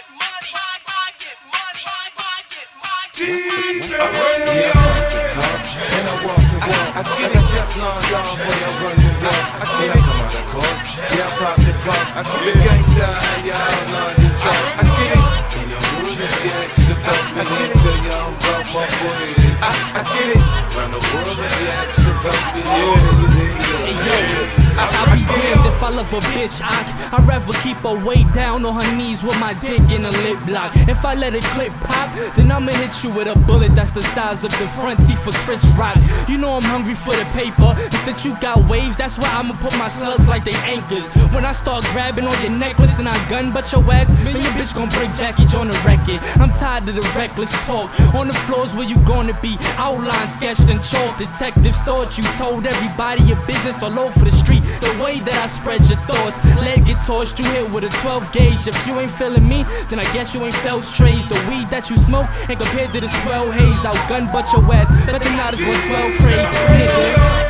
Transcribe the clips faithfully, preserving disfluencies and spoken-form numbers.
get money, I get money, I get money. I run the talk the talk, and I walk the walk. I get a Teflon dog when I run the yard. I get it, come out of court, yeah, I pop the car. I keep it gangsta, yeah, I outline the chart. I get it, in the hood, if you ask about me, I tell you I'm about my boy. I, I get it, round the world, if you ask about me, I tell you they Hey, I, I be damned if I love a bitch. I, I'd rather keep her way down on her knees with my dick in a lip lock. If I let a clip pop, then I'ma hit you with a bullet that's the size of the front teeth for Chris Rock. You know I'm hungry for the paper. And since you got waves, that's why I'ma put my slugs like they anchors. When I start grabbing on your necklace and I gun but your ass, man, your bitch gon' break Jackie on the record. I'm tired of the reckless talk. On the floors where you gonna be, outline sketched and chalk. Detectives thought you told everybody your business all over the street. The way that I spread your thoughts, leg get torched, you hit with a twelve gauge. If you ain't feeling me, then I guess you ain't felt strays. The weed that you smoke ain't compared to the swell haze. I'll gun but your ass, but the knot is one swell craze, nigga.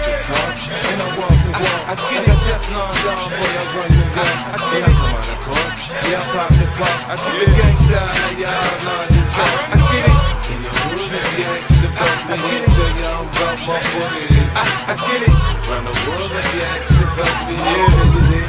and I walk the walk. I get a Teflon dog when I run the yard. I get it, come out of court, yeah, I pop the car. I keep it gangsta, yeah, I outline the chart. I get it, in the hood, if you ask about me, I tell you I'm about my boy. I, I get it, round the world, if you ask about me, I tell you they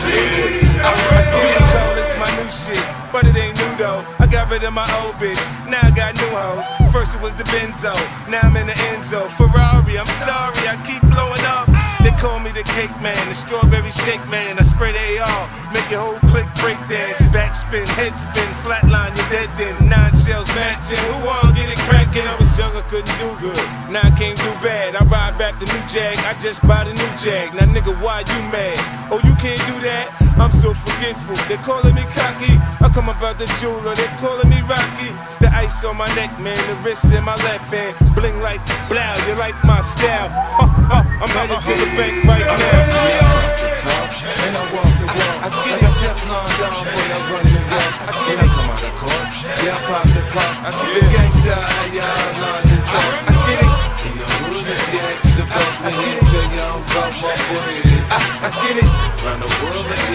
I get it, call this my new shit, but it ain't new though. I got rid of my old bitch, now I got new hoes. First it was the Benzo, now I'm in the Enzo. Ferrari, I'm sorry, I keep blowing up. They call me the cake man, the strawberry shake man. I spray the A R, make your whole clique break dance. Backspin, head spin, flatline, you're dead then. Nine shells matching, who wanna get it crackin'? I was young, I couldn't do good, now I can't do bad. I ride back the new Jag, I just bought a new Jag. Now nigga, why you mad? Oh, you can't do that? I'm so forgetful. They calling me cocky, I come about the jeweler. They calling me Rocky. It's the ice on my neck, man. The wrist in my left hand, bling like blow. You like my style? Huh, huh, I'm headed to the bank right now. and I walk the walk. I get a Teflon dog when I run the yard. I get it, come out of court, yeah, I pop the car. I keep it gangsta, yeah, I outline the chart. I get it, in the hood, if you ask about me, I tell you I'm about my boy. I, I get it, round the world, if you